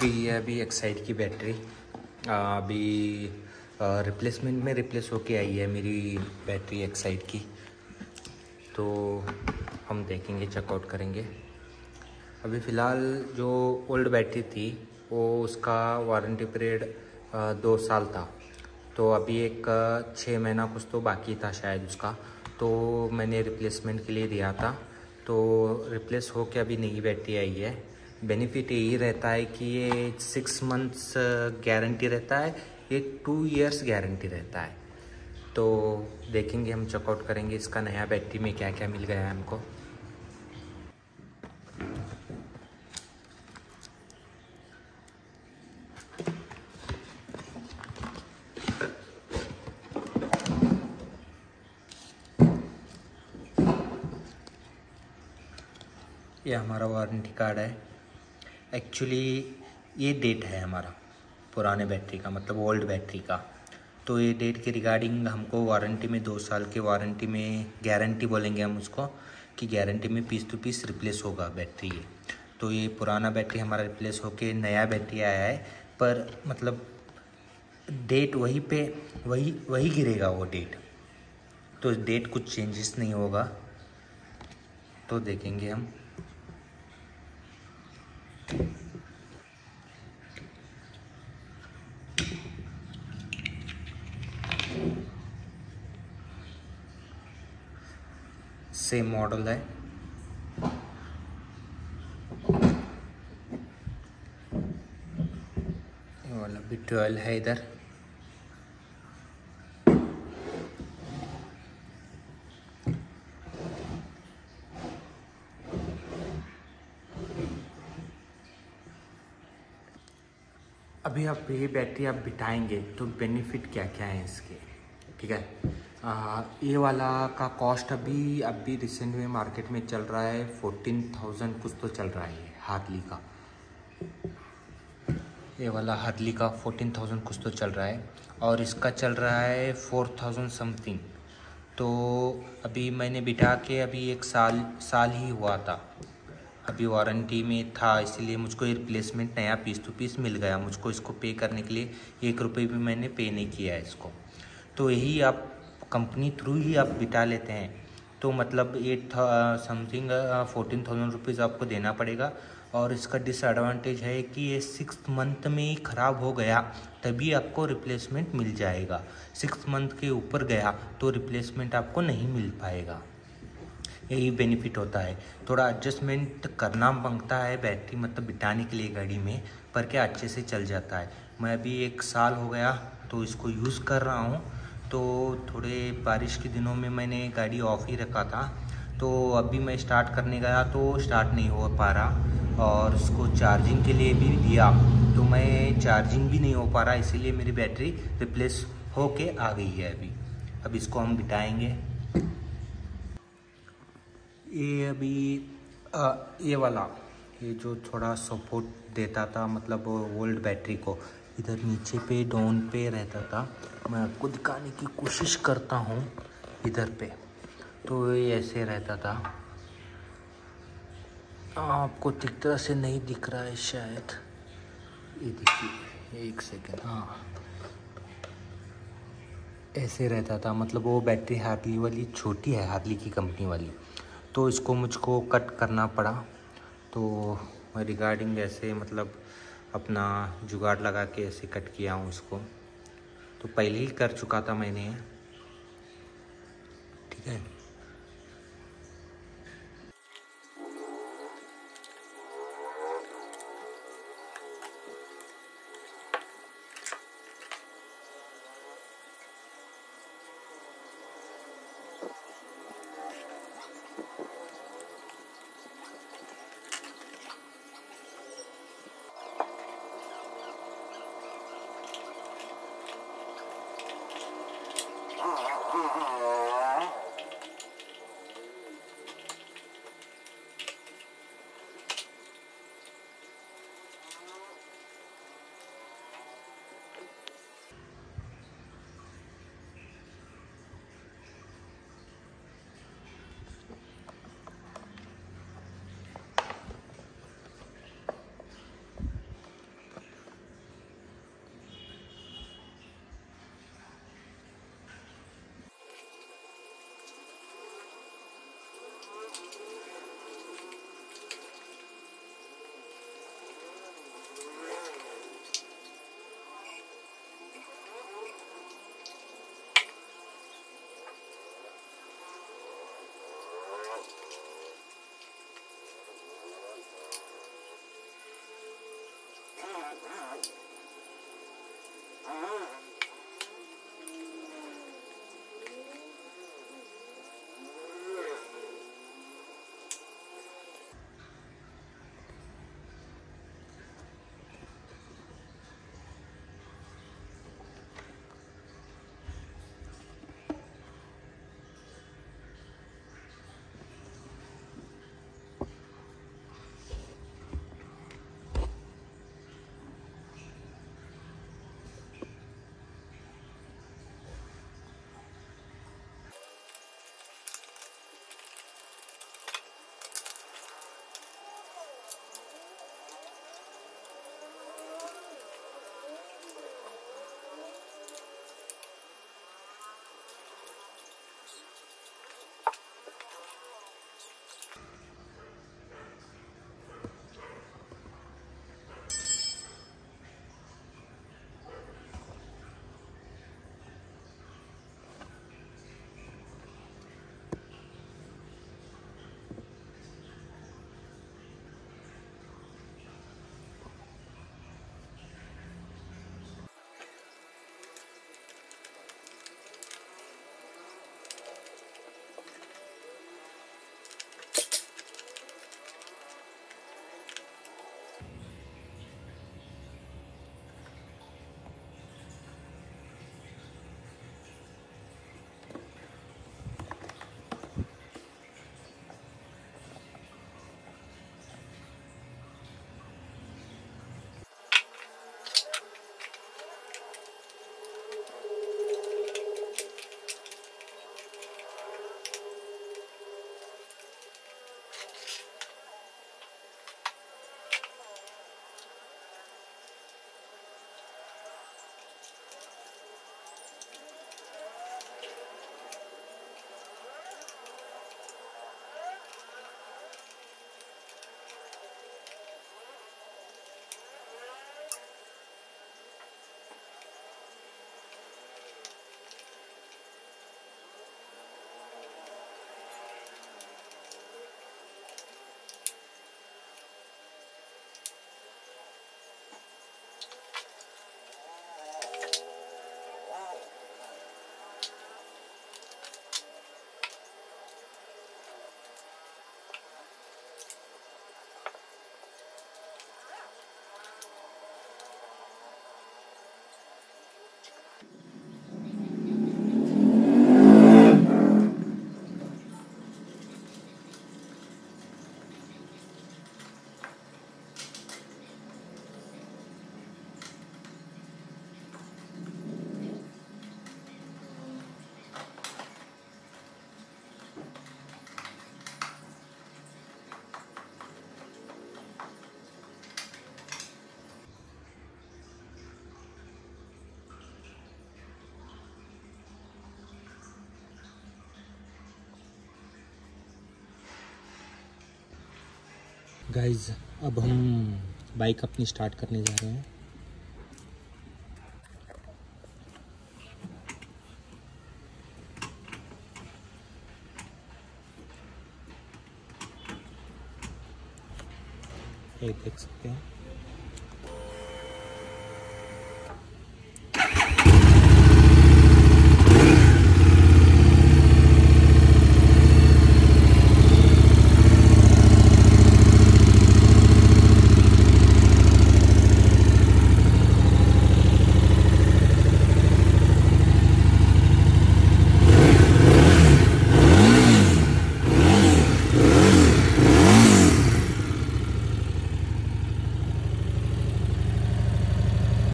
गई है अभी एक्साइड की बैटरी। अभी रिप्लेसमेंट में रिप्लेस होके आई है मेरी बैटरी एक्साइड की। तो हम देखेंगे, चेकआउट करेंगे। अभी फ़िलहाल जो ओल्ड बैटरी थी वो उसका वारंटी पीरियड 2 साल था। तो अभी एक 6 महीना कुछ तो बाकी था शायद उसका, तो मैंने रिप्लेसमेंट के लिए दिया था। तो रिप्लेस हो के अभी नई बैटरी आई है। बेनिफिट यही रहता है कि ये 6 मंथ्स गारंटी रहता है, ये 2 इयर्स गारंटी रहता है। तो देखेंगे, हम चेकआउट करेंगे इसका नया बैटरी में क्या क्या मिल गया है हमको। ये हमारा वारंटी कार्ड है। एक्चुअली ये डेट है हमारा पुराने बैटरी का, मतलब ओल्ड बैटरी का। तो ये डेट के रिगार्डिंग हमको वारंटी में 2 साल के वारंटी में गारंटी बोलेंगे हम उसको, कि गारंटी में पीस टू पीस रिप्लेस होगा बैटरी ये। तो ये पुराना बैटरी हमारा रिप्लेस होके नया बैटरी आया है, पर मतलब डेट वही पे वही गिरेगा वो डेट। तो डेट कुछ चेंजेस नहीं होगा। तो देखेंगे हम। सेम मॉडल है। ये वाला भी 12 है इधर। अभी आप ये बैटरी आप बिठाएंगे तो बेनिफिट क्या क्या है इसके, ठीक है। ये वाला का कॉस्ट अभी रिसेंट में मार्केट में चल रहा है 14,000 कुछ तो चल रहा है हार्डली का। ये वाला हार्डली का 14,000 कुछ तो चल रहा है, और इसका चल रहा है 4,000 समथिंग। तो अभी मैंने बिठा के अभी 1 साल ही हुआ था, अभी वारंटी में था, इसीलिए मुझको ये रिप्लेसमेंट नया पीस टू पीस मिल गया। मुझको इसको पे करने के लिए 1 रुपये भी मैंने पे नहीं किया है इसको। तो यही आप कंपनी थ्रू ही आप बिठा लेते हैं तो मतलब 8 समथिंग 14,000 रुपीज़ आपको देना पड़ेगा। और इसका डिसएडवांटेज है कि ये 6 मंथ में ही ख़राब हो गया तभी आपको रिप्लेसमेंट मिल जाएगा। 6 मंथ के ऊपर गया तो रिप्लेसमेंट आपको नहीं मिल पाएगा। यही बेनिफिट होता है। थोड़ा एडजस्टमेंट करना मांगता है बैटरी, मतलब बिठाने के लिए गाड़ी में, पर क्या अच्छे से चल जाता है। मैं अभी 1 साल हो गया तो इसको यूज़ कर रहा हूँ। तो थोड़े बारिश के दिनों में मैंने गाड़ी ऑफ ही रखा था, तो अभी मैं स्टार्ट करने गया तो स्टार्ट नहीं हो पा रहा। और इसको चार्जिंग के लिए भी दिया तो मैं चार्जिंग भी नहीं हो पा रहा, इसीलिए मेरी बैटरी रिप्लेस होके आ गई है अभी। अब इसको हम बिठाएंगे। ये अभी ये वाला, ये जो थोड़ा सपोर्ट देता था, मतलब ओल्ड बैटरी को इधर नीचे पे डाउन पे रहता था। मैं आपको दिखाने की कोशिश करता हूँ इधर पे। तो ये ऐसे रहता था। आपको ठीक तरह से नहीं दिख रहा है शायद, ये देखिए 1 सेकेंड। हाँ, ऐसे रहता था। मतलब वो बैटरी हार्डली वाली छोटी है, हार्डली की कंपनी वाली, तो इसको मुझको कट करना पड़ा। तो मैं रिगार्डिंग ऐसे मतलब अपना जुगाड़ लगा के ऐसे कट किया हूँ इसको। तो पहले ही कर चुका था मैंने, ठीक है। गाइज अब हम बाइक अपनी स्टार्ट करने जा रहे हैं। ये देख सकते हैं।